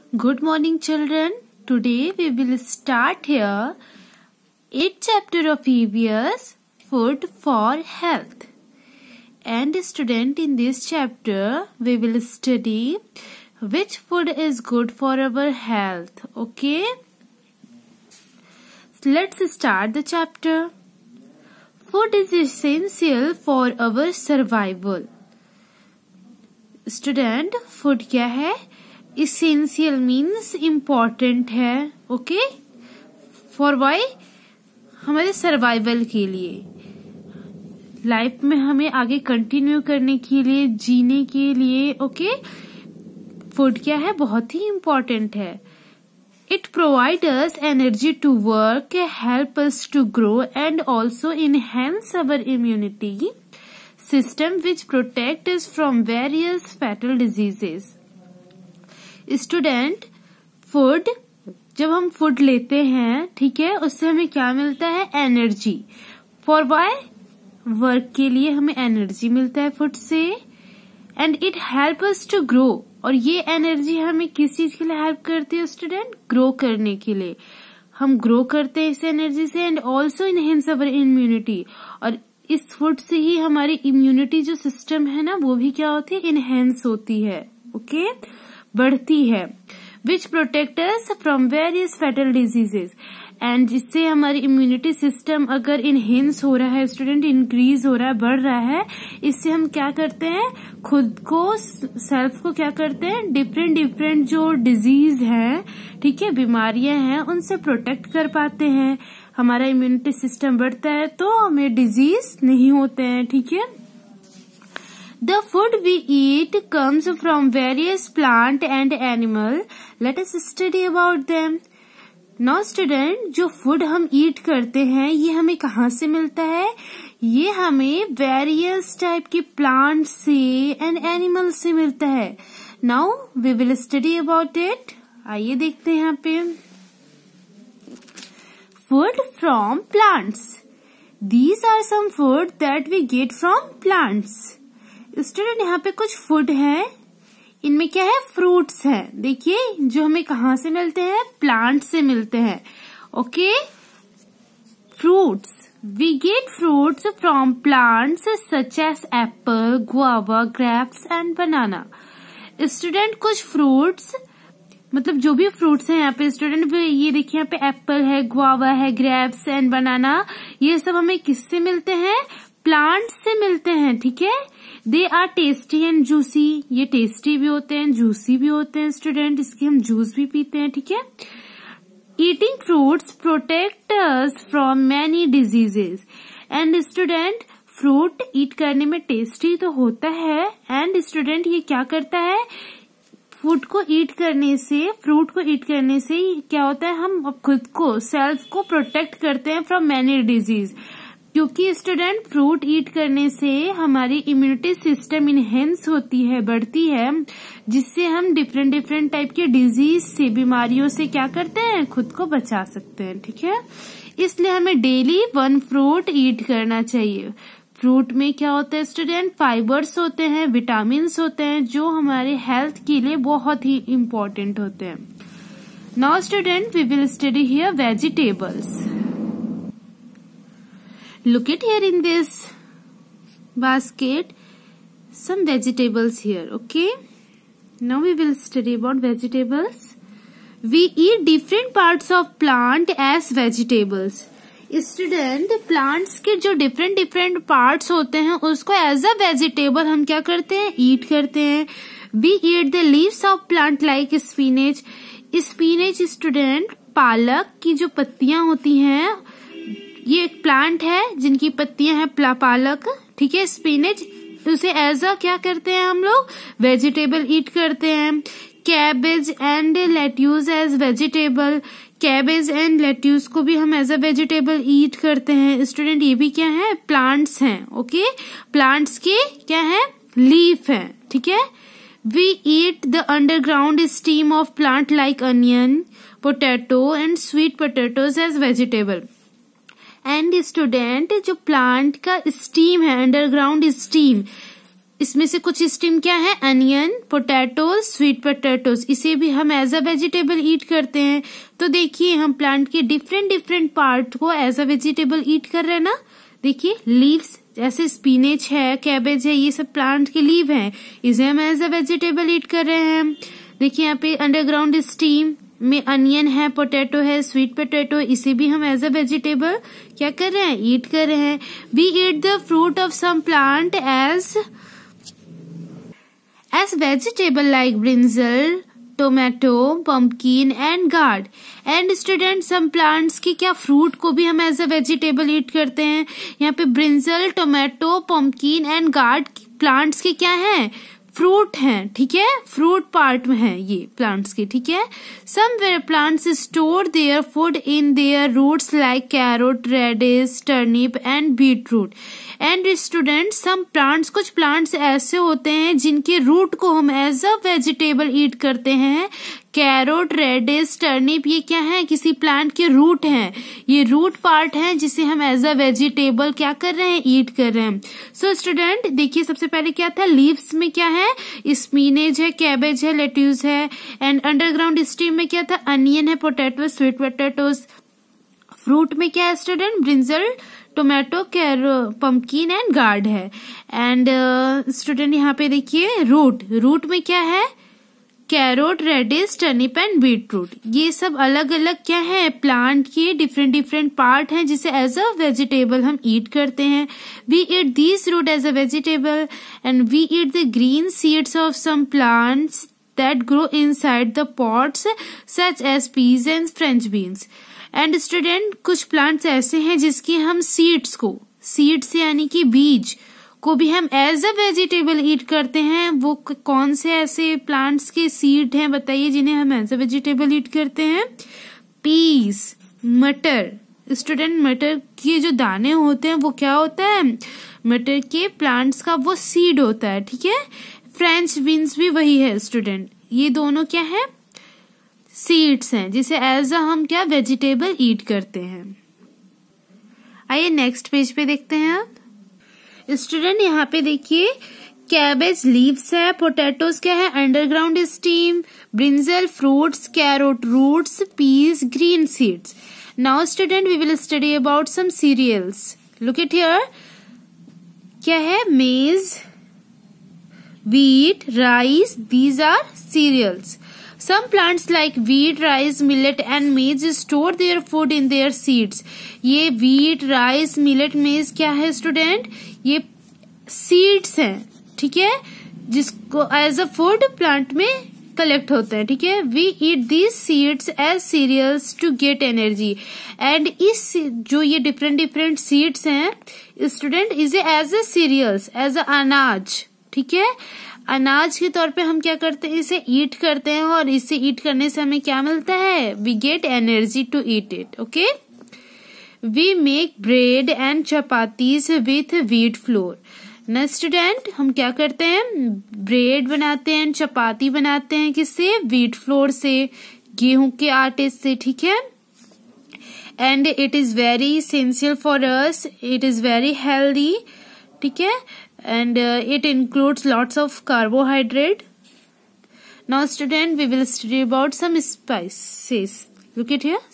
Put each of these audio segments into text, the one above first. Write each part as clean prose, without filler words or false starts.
Good morning, children. Today we will start here 8th chapter of EVS, Food for Health. And student, in this chapter we will study which food is good for our health. Okay? So let's start the chapter. Food is essential for our survival. Student, food क्या है? Essential means important है. Okay? For why? हमारे survival के लिए, life में हमें आगे continue करने के लिए, जीने के लिए. ओके, फूड क्या है? बहुत ही इम्पोर्टेंट है. It provide us energy to work, help us to grow and also enhance our immunity system which protect us from various fatal diseases. Student, food, जब हम फूड लेते हैं, ठीक है, उससे हमें क्या मिलता है? एनर्जी. For Y? वर्क के लिए हमें एनर्जी मिलता है फूड से. And it help us to grow, और ये एनर्जी हमें किस चीज के लिए हेल्प करती है स्टूडेंट? ग्रो करने के लिए. हम ग्रो करते हैं इस एनर्जी से. And also enhance our immunity, और इस फूड से ही हमारी इम्यूनिटी जो सिस्टम है ना, वो भी क्या होती है? इनहेंस होती है. ओके, बढ़ती है. Which protect us from various fatal diseases. And जिससे हमारी इम्यूनिटी सिस्टम अगर इनहेंस हो रहा है स्टूडेंट, इंक्रीज हो रहा है, बढ़ रहा है, इससे हम क्या करते हैं? खुद को, सेल्फ को क्या करते हैं? डिफरेंट जो डिजीज है, ठीक है, बीमारियां हैं, उनसे प्रोटेक्ट कर पाते हैं. हमारा इम्यूनिटी सिस्टम बढ़ता है तो हमें डिजीज नहीं होते हैं. ठीक है. The food we eat comes from various plant and animal. Let us study about them. Now student, जो फूड हम ईट करते हैं, ये हमें कहाँ से मिलता है? ये हमें वेरियस टाइप के प्लांट से एंड एनिमल से मिलता है. Now we will study about it. आइए देखते हैं यहाँ पे. Food from plants. These are some food that we get from plants. Student, यहाँ पे कुछ फूड है. इनमें क्या है? फ्रूट्स हैं. देखिए, जो हमें कहाँ से मिलते हैं? प्लांट से मिलते हैं. Okay, fruits. We get fruits from plants such as apple, guava, grapes and banana. Student, कुछ फ्रूट्स, मतलब जो भी फ्रूट्स हैं यहाँ पे स्टूडेंट, ये देखिए यहाँ पे एप्पल है, गुआवा है, ग्रेप्स एंड बनाना, ये सब हमें किससे मिलते हैं? प्लांट से मिलते हैं. ठीक है. They are tasty and juicy. ये टेस्टी भी होते हैं, जूसी भी होते हैं स्टूडेंट. इसके हम जूस भी पीते हैं. ठीक है. Eating fruits protect us from many diseases. And student, fruit eat करने में टेस्टी तो होता है. एंड स्टूडेंट, ये क्या करता है? फूड को ईट करने से, फ्रूट को ईट करने से क्या होता है? हम खुद को, सेल्फ को प्रोटेक्ट करते हैं फ्रॉम मैनी डिजीज. क्योंकि स्टूडेंट, फ्रूट ईट करने से हमारी इम्यूनिटी सिस्टम इनहेंस होती है, बढ़ती है, जिससे हम डिफरेंट टाइप के डिजीज से, बीमारियों से क्या करते हैं? खुद को बचा सकते हैं. ठीक है. इसलिए हमें डेली 1 फ्रूट ईट करना चाहिए. फ्रूट में क्या होता है स्टूडेंट? फाइबर्स होते हैं, विटामिन्स होते हैं, जो हमारे हेल्थ के लिए बहुत ही इम्पोर्टेंट होते हैं. Now student, we will study here vegetables. Look at here in this basket, some vegetables here. Okay, now we will study about vegetables. We eat different parts of plant as vegetables. Student, plants के जो different parts होते हैं, उसको as a vegetable हम क्या करते हैं? eat करते हैं. We eat the leaves of plant like spinach. Spinach student, पालक की जो पत्तियां होती हैं, ये एक प्लांट है जिनकी पत्तियां हैं पालक. ठीक है. स्पिनच, उसे एज अ क्या करते हैं हम लोग? वेजिटेबल ईट करते हैं. Cabbage and lettuce as vegetable. Cabbage and lettuce को भी हम एज अ वेजिटेबल ईट करते हैं. स्टूडेंट, ये भी क्या है? प्लांट्स हैं. ओके, प्लांट्स के क्या है? लीफ है. ठीक है. We eat the underground stem of plant like onion, potato and sweet potatoes as vegetable. And student, जो प्लांट का स्टीम है, अंडरग्राउंड स्टीम, इसमें से कुछ स्टेम क्या है, अनियन, पोटैटोज, स्वीट पोटैटोज, इसे भी हम एज अ वेजिटेबल ईट करते हैं। तो देखिए हम प्लांट के डिफरेंट डिफरेंट पार्ट को एज अ वेजिटेबल ईट कर रहे हैं ना। देखिए लीव्स, जैसे स्पिनच है, कैबेज है, ये सब प्लांट के लीव हैं, इसे हम एज अ वेजिटेबल ईट कर रहे हैं। देखिए यहाँ पे अंडरग्राउंड स्टीम में अनियन है, पोटैटो है, स्वीट पोटैटो, इसे भी हम एज अ वेजिटेबल क्या कर रहे हैं, ईट कर रहे हैं। We eat the fruit of some plant as vegetable like brinjal, tomato, pumpkin and gourd. And student some plants की क्या फ्रूट को भी हम एज अ वेजिटेबल ईट करते हैं। यहाँ पे brinjal, tomato, pumpkin and gourd plants के क्या हैं, फ्रूट हैं, ठीक है, फ्रूट पार्ट में है ये प्लांट्स के, ठीक है। Some plants store their food in their roots like carrot, radish, turnip and beetroot. And student some plants, कुछ प्लांट्स ऐसे होते हैं जिनके रूट को हम एज अ वेजिटेबल ईट करते हैं। कैरोट, रेडिश, टर्निप, ये क्या है, किसी प्लांट के रूट हैं, ये रूट पार्ट है जिसे हम एज अ वेजिटेबल क्या कर रहे हैं, ईट कर रहे हैं। सो स्टूडेंट देखिए सबसे पहले क्या था, लीव्स में क्या है, स्पिनच है, कैबेज है, लेट्यूस है। एंड अंडरग्राउंड स्टीम में क्या था, अनियन है, पोटैटो, स्वीट पोटैटोज। फ्रूट में क्या है student, brinjal, tomato, pumpkin and gourd है। एंड स्टूडेंट यहाँ पे देखिए रूट में क्या है, carrot, radish, turnip and beetroot. ये सब अलग अलग क्या है, प्लांट के डिफरेंट डिफरेंट पार्ट हैं जिसे एज अ वेजिटेबल हम ईट करते हैं। We eat these root as a vegetable and we eat the green seeds of some plants that grow inside the pods such as peas and French beans. And student कुछ plants ऐसे हैं जिसकी हम seeds यानी कि बीज को भी हम एज अ वेजिटेबल ईट करते हैं। वो कौन से ऐसे प्लांट्स के सीड हैं बताइए जिन्हें हम एज अ वेजिटेबल ईट करते हैं। पीस, मटर। स्टूडेंट मटर के जो दाने होते हैं वो क्या होता है, मटर के प्लांट्स का वो सीड होता है, ठीक है। फ्रेंच बीन्स भी वही है स्टूडेंट, ये दोनों क्या है, सीड्स हैं जिसे एज अ हम क्या वेजिटेबल ईट करते हैं। आइए नेक्स्ट पेज पे देखते हैं आप। स्टूडेंट यहाँ पे देखिए कैबेज लीव्स है, पोटैटोज क्या है, underground stem, brinjal fruits, carrot roots, peas green seeds. Now student we will study about some cereals. Look at here, क्या है, मेज, wheat, rice, these are cereals. Some plants like wheat, rice, millet and maize store their food in their seeds. ये wheat, rice, millet, maize क्या है student, ये seeds हैं, ठीक है, जिसको एज अ फूड प्लांट में कलेक्ट होता है, ठीक है। We eat these seeds as cereals to get energy. And इस जो ये डिफरेंट डिफरेंट सीड्स हैं स्टूडेंट, इसे as a cereals, as a अनाज, ठीक है, अनाज के तौर पे हम क्या करते हैं, इसे ईट करते हैं और इसे ईट करने से हमें क्या मिलता है, we get energy to eat it, okay. We make bread and chapatis with wheat flour. ना स्टूडेंट हम क्या करते हैं, ब्रेड बनाते हैं, चपाती बनाते हैं, किससे, व्हीट फ्लोर से, गेहूं के आटे से, ठीक है। And it is very essential for us, it is very healthy, ठीक है, and it includes lots of carbohydrate. Now student we will study about some spices. Look at here,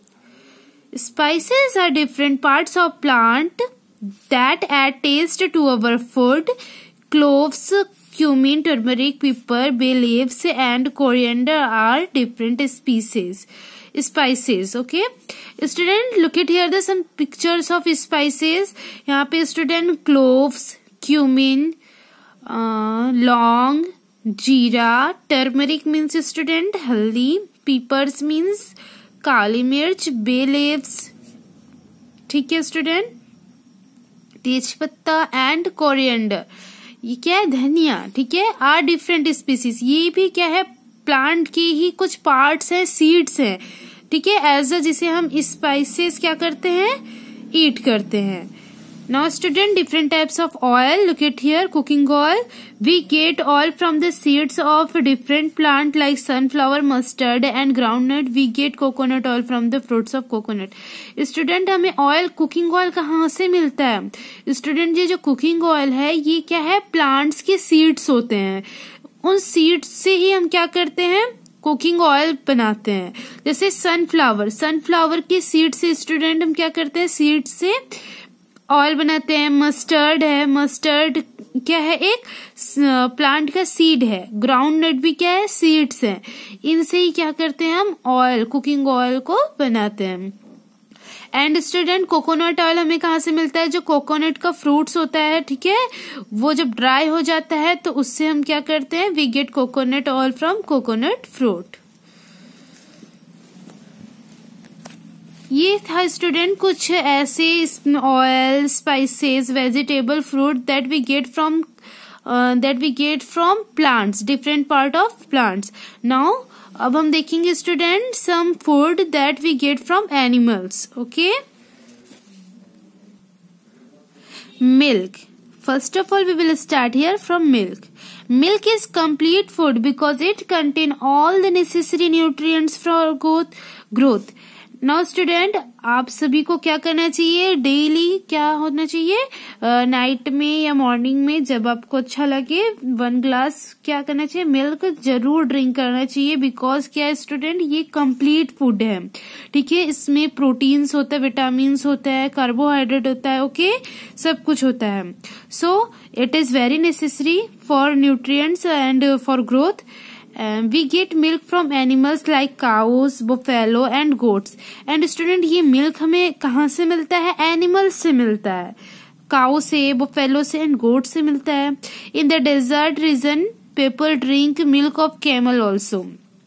spices are different parts of plant that add taste to our food. Cloves, cumin, turmeric, pepper, bay leaves and coriander are different spices. Okay student, look at here the some pictures of spices. यहाँ पे student cloves, cumin, लौंग, जीरा, turmeric means student हल्दी, peppers means काली मिर्च, bay leaves, ठीक है student, तेज पत्ता एंड कोरिएंडर, ये क्या है, धनिया, ठीक है, आर डिफरेंट स्पीसीज। ये भी क्या है, प्लांट के ही कुछ पार्ट्स हैं, सीड्स हैं, ठीक है, एज अ जिसे हम स्पाइसेस क्या करते हैं, ईट करते हैं। Now student, different types of oil. Look at here, cooking oil. We get oil from the seeds of different plant like sunflower, mustard and groundnut. We get coconut oil from the fruits of coconut. Student, हमें oil, cooking oil कहाँ से मिलता है? Student, ये जो cooking oil है ये क्या है? plants के seeds होते हैं. उन seeds से ही हम क्या करते हैं? कुकिंग ऑयल बनाते हैं. जैसे सनफ्लावर के सीड से स्टूडेंट हम क्या करते हैं? सीड से ऑयल बनाते हैं. मस्टर्ड क्या है? एक प्लांट का सीड है. ग्राउंडनट भी क्या है? सीड्स हैं. इनसे ही क्या करते हैं हम? ऑयल, कुकिंग ऑयल को बनाते हैं. एंड स्टूडेंट, कोकोनट ऑयल हमें कहाँ से मिलता है? जो कोकोनट का फ्रूट्स होता है, ठीक है, वो जब ड्राई हो जाता है तो उससे हम क्या करते हैं? We get coconut oil from coconut fruit. ये था स्टूडेंट कुछ ऐसे oil, spices, vegetable, fruit that we get from plants, different part of plants. Now अब हम देखेंगे student some food that we get from animals. Okay, milk. First of all, we will start here from milk. Milk is complete food because it contains all the necessary nutrients for growth. Now student, आप सभी को क्या करना चाहिए? Daily क्या होना चाहिए? Night में या मॉर्निंग में जब आपको अच्छा लगे 1 ग्लास क्या करना चाहिए? मिल्क जरूर ड्रिंक करना चाहिए. बिकॉज क्या है स्टूडेंट? ये कंप्लीट फूड है, ठीक है. इसमें प्रोटीन्स होता है, विटामिन्स होता है, कार्बोहाइड्रेट होता है, ओके, सब कुछ होता है. So it is very necessary for nutrients and for growth. We get milk from animals like cows, buffalo and goats. And student, ये milk हमें कहाँ से मिलता है? Animals से मिलता है. Cow से, buffalo से and goat से मिलता है. In the desert region, people drink milk of camel also.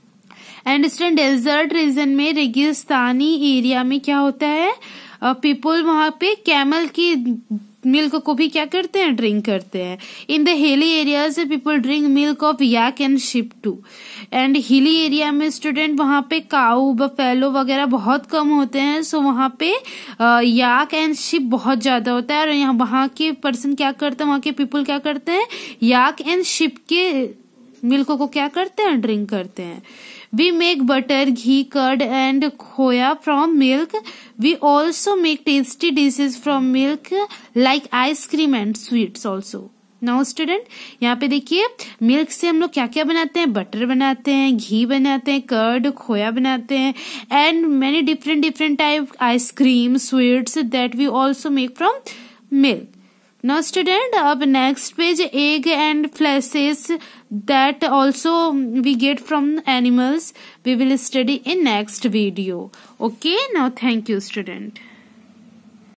And student, desert region में, रेगिस्तानी एरिया में क्या होता है? People वहाँ पे कैमल की मिल्क को भी क्या करते हैं? ड्रिंक करते हैं. In the hilly areas people drink milk of yak and sheep too. And hilly area में स्टूडेंट वहां पे काऊ, बफेलो वगैरह बहुत कम होते हैं. सो वहां पे याक एंड शिप बहुत ज्यादा होता है. और यहाँ वहां के पर्सन क्या करते हैं? वहां के पीपल क्या करते हैं? याक एंड शिप के मिल्क को क्या करते हैं? ड्रिंक करते हैं. We make butter, ghee, curd and khoya from milk. We also make tasty dishes from milk like ice cream and sweets also. Now student, यहाँ पे देखिए मिल्क से हम लोग क्या क्या बनाते हैं? बटर बनाते हैं, घी बनाते हैं, कर्ड, खोया बनाते हैं and many different type ice cream, sweets that we also make from milk. Now student, अब next page, egg and flesh that also we get from animals. We will study in next video. Okay, now thank you student.